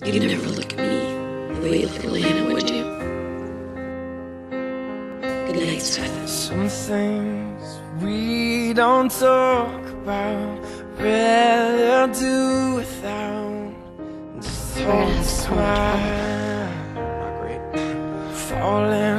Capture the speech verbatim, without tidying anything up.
You'd never look at me the way you look at Lana, would you? Good night, Stefan. Some things we don't talk about, rather do without. Just hold a smile, not great. Falling